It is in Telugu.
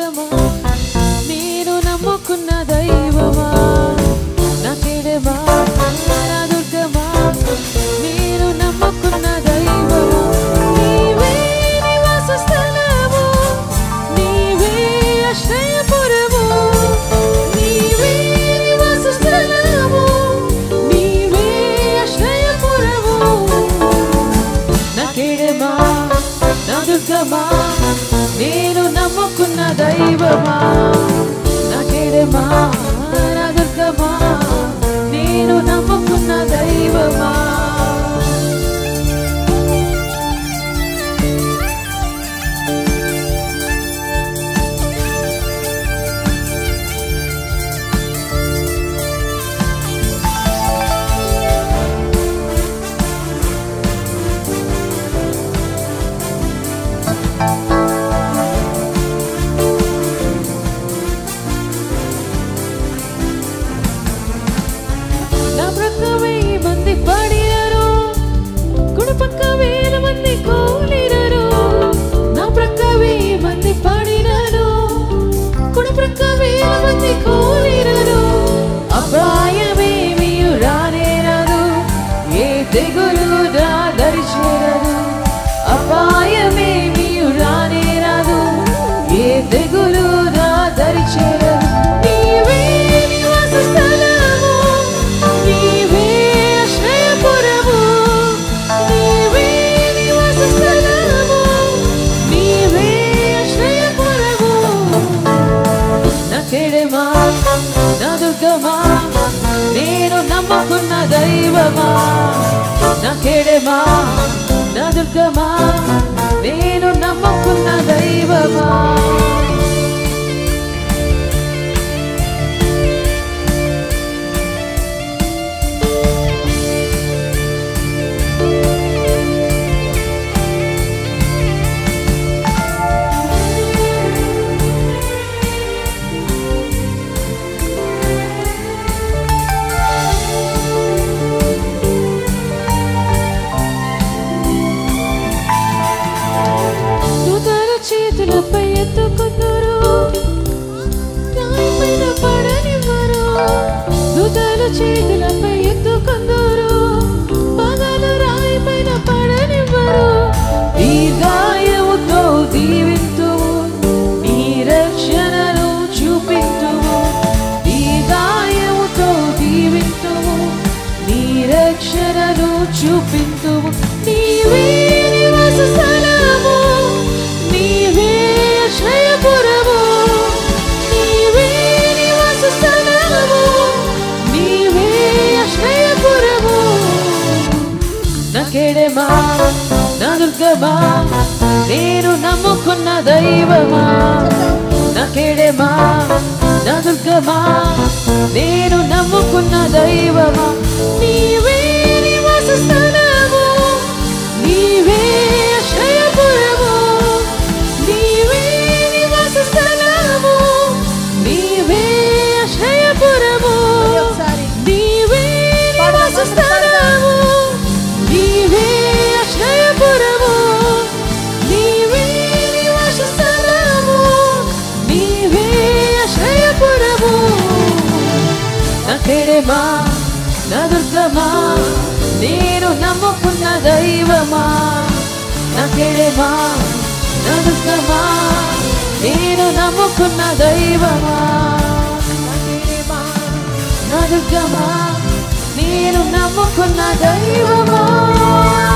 దుర్గమా నేను నమ్ముకున్న దైవమా నా కేడమా నా దుర్గమా నేను నమ్ముకున్న దైవమా నీవే నివాస స్థలము నీవే ఆశ్రయపురము నీవే నివాస స్థలము నీవే ఆశ్రయపురము నా కేడమా నా దుర్గమా నేను నమ్ముకున్న దైవమా నా కేడమా నా దుర్గమా నేను నమ్ముకున్న దైవమా నేను నమ్ముకున్న దైవమా నా కేడమా నా దుర్గమా నేను నమ్ముకున్న దైవమా చేతులపై ఎత్తుకున్నారు రాయిపైన పడనివ్వరు దూతలు చేతులపై ఎత్తుకున్నారు పగలు రాయిపైన పడనివ్వరు దీర్ఘాయువుతో దీవింతువు నీ రక్షణను చూపింతువు దీర్ఘాయువుతో దీవింతువు నీ రక్షణను చూపింతువు నీవే నివాస స్థలము నీవే ఆశ్రయపురము నీవే నివాస స్థలము నీవే ఆశ్రయపురము నా కేడమా నా దుర్గమా నేను నమ్ముకున్న దైవమా నా కేడమా నా దుర్గమా నేను నమ్ముకున్న దైవమా నీవే నివాస స్థలము నీవే ఆశ్రయపురము నీవే నివాస స్థలము నీవే ఆశ్రయపురము నీవే నివాస స్థలము నీవే ఆశ్రయపురము నీవే నివాస స్థలము నీవే ఆశ్రయపురము నా కేడమా నా దుర్గమా నేను నమ్ముకున్న దైవమా నా కేడమా నా దుర్గమా నేను నమ్ముకున్న దైవమా నా కేడమా నా దుర్గమా నేను నమ్ముకున్న దైవమా